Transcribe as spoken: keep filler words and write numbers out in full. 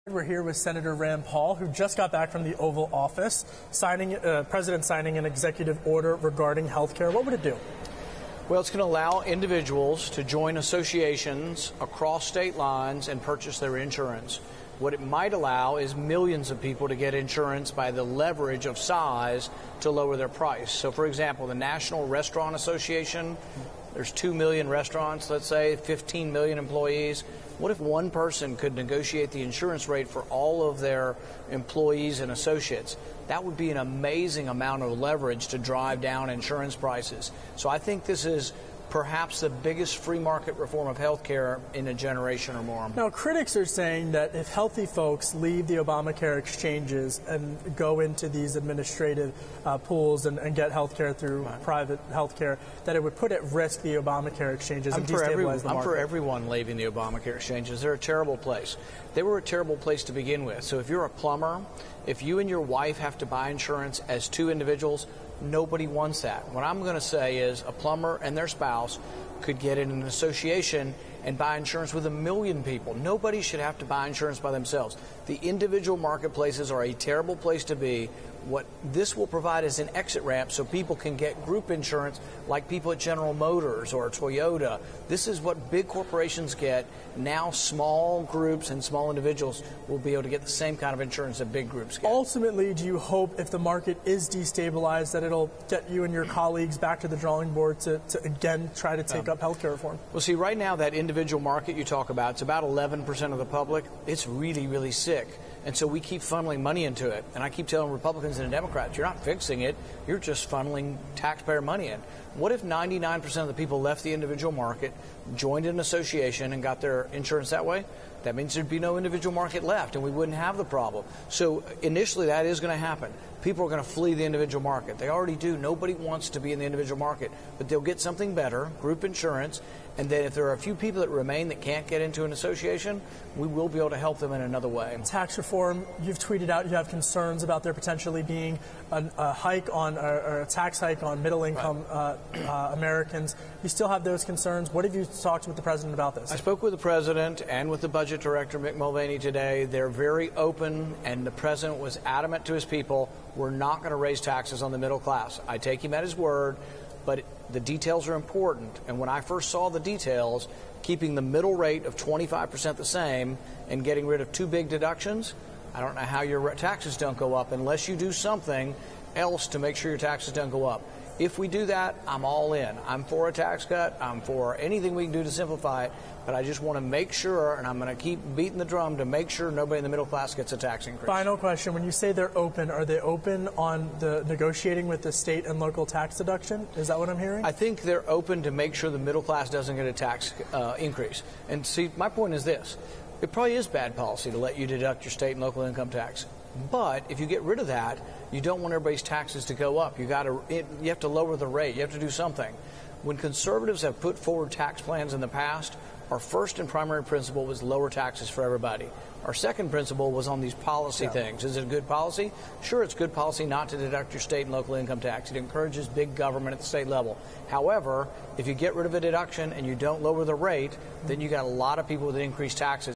We're here with Senator Rand Paul, who just got back from the Oval Office, signing, uh, President signing an executive order regarding health care. What would it do? Well, it's going to allow individuals to join associations across state lines and purchase their insurance. What it might allow is millions of people to get insurance by the leverage of size to lower their price. So, for example, the National Restaurant Association, there's two million restaurants, let's say, fifteen million employees. What if one person could negotiate the insurance rate for all of their employees and associates? That would be an amazing amount of leverage to drive down insurance prices. So I think this is perhaps the biggest free market reform of health care in a generation or more. Now, critics are saying that if healthy folks leave the Obamacare exchanges and go into these administrative uh, pools and, and get health care through right. private health care, that it would put at risk the Obamacare exchanges I'm and for destabilize every, the I'm market. for everyone leaving the Obamacare exchanges. They're a terrible place. They were a terrible place to begin with. So if you're a plumber, if you and your wife have to buy insurance as two individuals, nobody wants that. What I'm going to say is a plumber and their spouse could get in an association and buy insurance with a million people. Nobody should have to buy insurance by themselves. The individual marketplaces are a terrible place to be. What this will provide is an exit ramp so people can get group insurance like people at General Motors or Toyota. This is what big corporations get. Now small groups and small individuals will be able to get the same kind of insurance that big groups get. Ultimately, do you hope if the market is destabilized that it'll get you and your colleagues back to the drawing board to, to again try to take um, up health care reform? Well, see, right now that individual market you talk about, it's about eleven percent of the public. It's really, really sick. And so we keep funneling money into it. And I keep telling Republicans and Democrats, you're not fixing it. You're just funneling taxpayer money in. What if ninety-nine percent of the people left the individual market, joined an association, and got their insurance that way? That means there'd be no individual market left, and we wouldn't have the problem. So initially, that is going to happen. People are going to flee the individual market. They already do. Nobody wants to be in the individual market. But they'll get something better, group insurance, and then if there are a few people that remain that can't get into an association, we will be able to help them in another way. Tax reform, you've tweeted out you have concerns about there potentially being a, a hike on, or, or a tax hike on middle-income right. uh, uh, Americans. You still have those concerns. What have you talked with the president about this? I spoke with the president and with the budget director, Mick Mulvaney, today. They're very open, and the president was adamant to his people, we're not going to raise taxes on the middle class. I take him at his word, but the details are important. And when I first saw the details, keeping the middle rate of twenty-five percent the same and getting rid of two big deductions, I don't know how your taxes don't go up unless you do something else to make sure your taxes don't go up. If we do that, I'm all in. I'm for a tax cut. I'm for anything we can do to simplify it. But I just want to make sure, and I'm going to keep beating the drum to make sure nobody in the middle class gets a tax increase. Final question. When you say they're open, are they open on the negotiating with the state and local tax deduction? Is that what I'm hearing? I think they're open to make sure the middle class doesn't get a tax uh, increase. And see, my point is this. It probably is bad policy to let you deduct your state and local income tax. But if you get rid of that, you don't want everybody's taxes to go up. You got to, it, you have to lower the rate. You have to do something. When conservatives have put forward tax plans in the past, our first and primary principle was lower taxes for everybody. Our second principle was on these policy yeah. things. Is it a good policy? Sure, it's good policy not to deduct your state and local income tax. It encourages big government at the state level. However, if you get rid of a deduction and you don't lower the rate, then you got a lot of people with increased taxes.